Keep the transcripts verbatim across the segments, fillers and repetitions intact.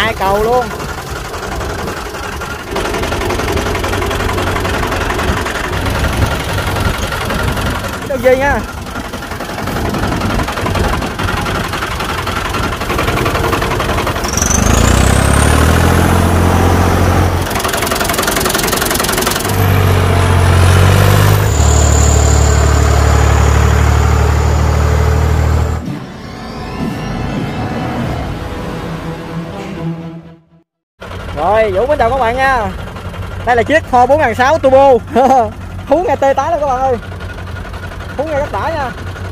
hai cầu luôn. Đâu gì nha. Rồi, Vũ mến chào các bạn nha. Đây là chiếc Ford bốn nghìn sáu Turbo. Hú nghe tê tái luôn các bạn ơi. Hú nghe rất đã nha.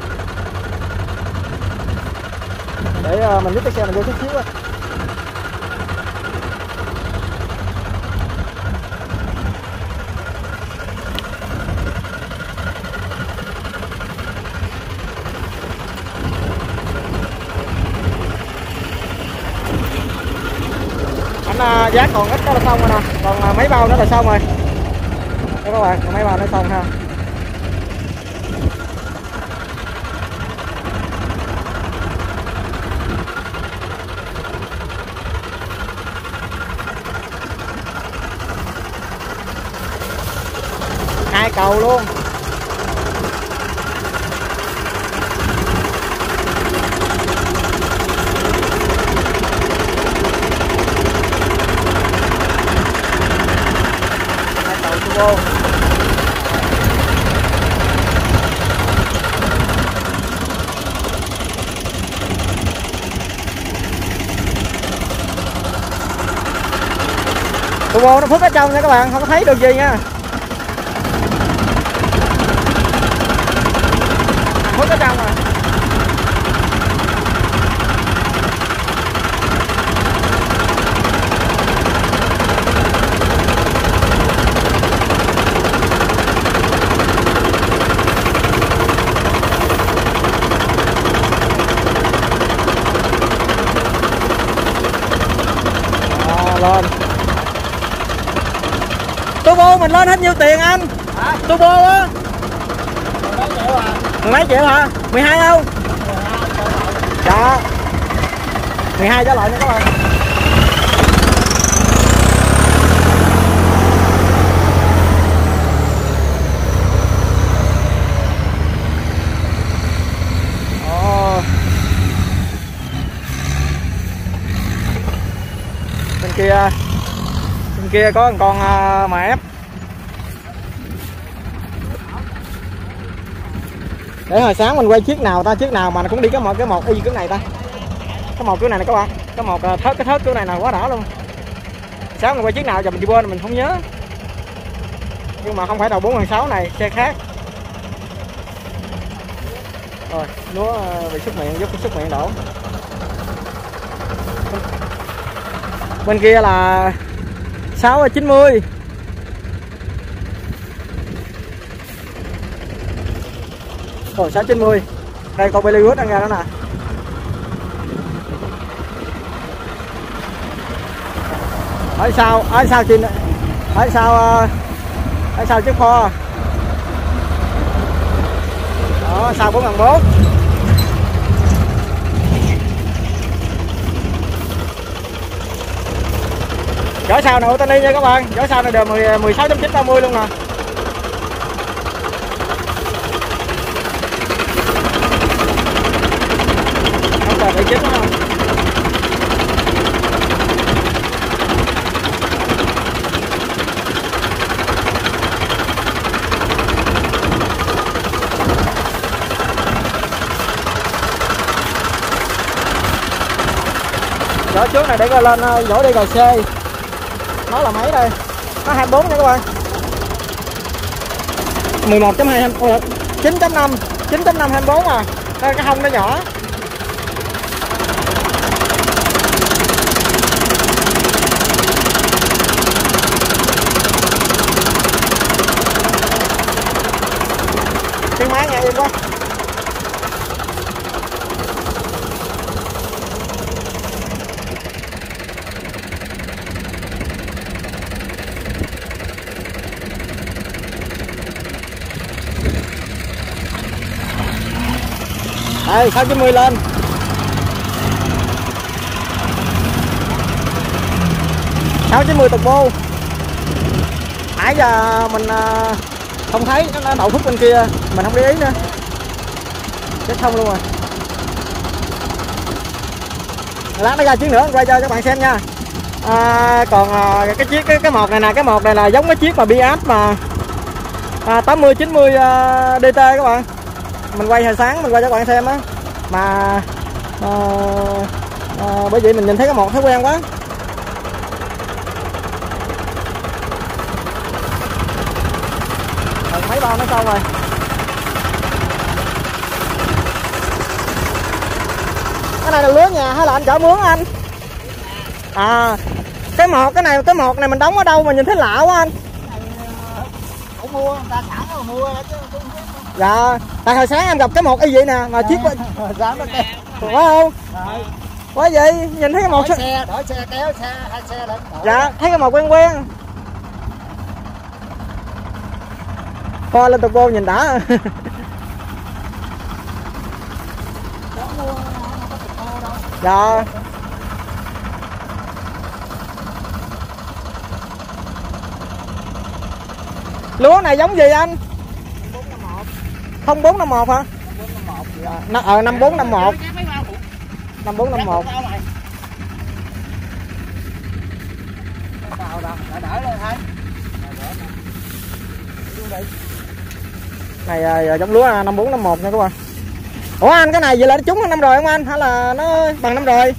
Để uh, mình nhích cái xe mình vô chút xíu á. Anh uh, giá còn ít đó là xong rồi nè. Còn uh, mấy bao nữa là xong rồi. Đây các bạn, còn mấy bao nữa xong ha. Hai cầu luôn. Hai cầu turbo. Turbo nó phức ở trong nha các bạn, không có thấy được gì nha. Phức ở trong rồi. À, lên. Turbo mình lên hết nhiêu tiền anh? Hả? Turbo á. Mấy triệu à? Mười mấy triệu hả? mười hai không? Dạ. mười hai trả lại nha các bạn. Ồ. Bên kia bên kia có một con uh, em ép. Để hồi sáng mình quay chiếc nào ta, chiếc nào mà nó cũng đi cái một cái một y cái này ta. Cái một cái này này các bạn, cái một thớt cái thớt cái này là quá đã luôn. Sáng mình quay chiếc nào giờ mình đi quên mình không nhớ. Nhưng mà không phải đầu bốn nghìn sáu này, xe khác. Rồi, lúa bị súc miệng, giúp súc miệng đổ. Bên kia là sáu chín mươi. Rồi sáu chín mươi. Đây con Bollywood đang ra đó nè. Ở sau, ở sau trên ở sau ở sau chiếc Ford. Đó, sau bốn nghìn bốn trăm. Chở sau này ô tô đi nha các bạn, chở sau này đều mười sáu chấm chín ba mươi luôn nè. Không là bị chết không? Chở trước này để coi lên dỗ đi gờ xe. Nó là mấy đây? Nó hai mươi bốn nha các bạn. mười một chấm hai chín chấm năm chín chấm năm hai mươi bốn à. Đây cái hông nó nhỏ. Tiếng máy nghe êm quá. Đây sáu chín mươi lên. sáu chín mươi turbo. Nãy giờ mình không thấy nó đậu phút bên kia, mình không để ý nữa, chết không luôn rồi. Lát nó ra chiếc nữa quay cho các bạn xem nha. À, còn à, cái chiếc cái cái một này nè, cái một này là giống cái chiếc mà Biat mà à, tám mươi chín mươi à, đê tê các bạn. Mình quay hồi sáng mình quay cho các bạn xem á, mà à, à, bởi vậy mình nhìn thấy cái một thấy quen quá. Rồi, mấy bao nó xong rồi. Cái này là lứa nhà hay là anh chở mướn anh? À, cái một cái này cái một này mình đóng ở đâu mà nhìn thấy lạ quá anh? Cũng mua, người ta sẵn rồi mua chứ. Dạ, tại hồi sáng em gặp cái một y vậy nè, mà chiếc quá Dám nó kêu. phải không? Rồi. Quá vậy, nhìn thấy cái một Đổi xe, đổi xe kéo xe hai xe lên. Dạ, thấy cái một quen quen. Kho lên turbo nhìn đã. Dạ. Lúa này giống gì anh? không bốn năm một hả? Ờ năm bốn năm một. năm bốn năm một. Này à, giống lúa năm bốn năm một nha các bạn. Ủa anh cái này vậy là nó trúng năm rồi không anh? Hay là nó bằng năm rồi?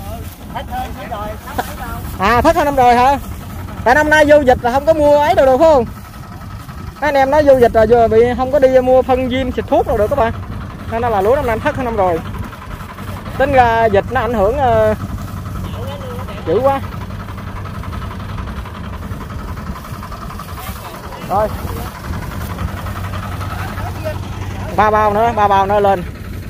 À thất hơn năm rồi hả? Tại năm nay vô dịch là không có mua ấy đâu được phải không? Các anh em nói vô dịch rồi giờ bị không có đi mua phân diêm xịt thuốc đâu được các bạn. Nên là lúa năm nay thất hơn năm rồi. Tính ra dịch nó ảnh hưởng uh, dữ quá. Rồi. Ba bao nữa, ba bao nữa lên.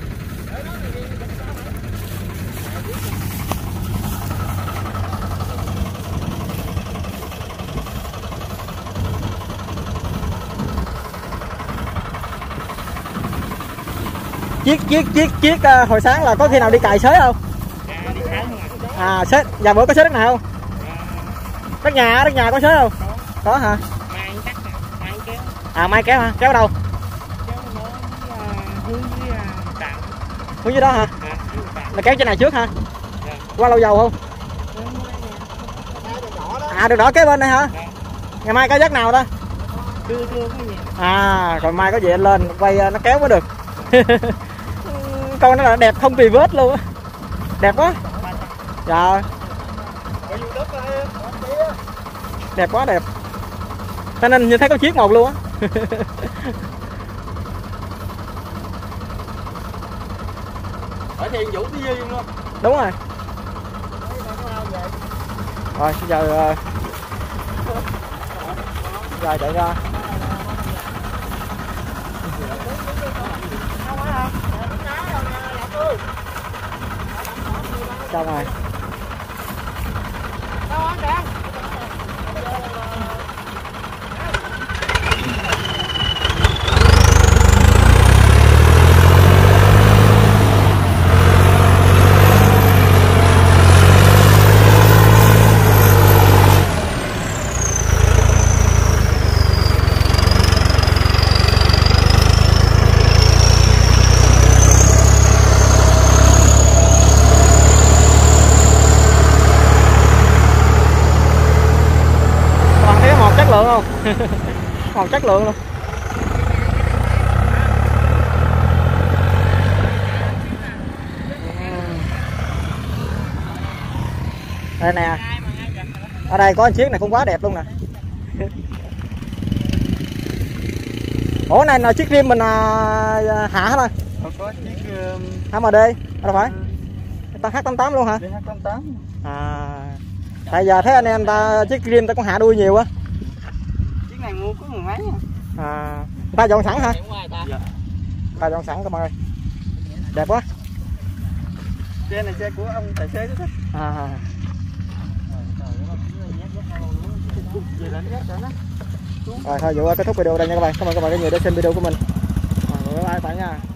Chiếc chiếc chiếc chiếc uh, hồi sáng là có khi nào đi cày xới không? À xới, dạ bữa có xới đất nào không? Đất nhà, đất nhà có xới không? Có hả? À mai kéo hả? Kéo đâu? Hướng dưới đó hả? Là kéo trên này trước hả? Qua lâu dầu không? À được đỏ kế bên này hả? Ngày mai có giấc nào đó? À còn mai có gì anh lên quay nó kéo mới được. Con nó là đẹp không tì vết luôn á. Đẹp quá. Dạ. Đẹp quá đẹp. Cho nên như thấy có chiếc một luôn á. Hỏi Thiền Vũ cái duyên luôn. Đúng rồi. Rồi giờ giờ chạy ra. Xong rồi. Lượng không? Còn chất lượng luôn. Đây nè. Ở đây có chiếc này cũng quá đẹp luôn nè. Ủa này là chiếc rim mình à, hạ hả ta? Có chiếc hát em đê, đâu phải? H tám tám luôn hả? H tám tám. À. Tại giờ thấy anh em ta chiếc rim ta cũng hạ đuôi nhiều á. Này mua có mười mấy à. À, ta dọn sẵn hả? Dạ. Ta dọn sẵn các bạn ơi. Đẹp quá. Xe này xe của ông tài xế đó. À. Rồi thôi Vũ kết thúc video đây nha các bạn. Cảm ơn các bạn đã nhiều để xem video của mình. Rồi bye bye các bạn nha.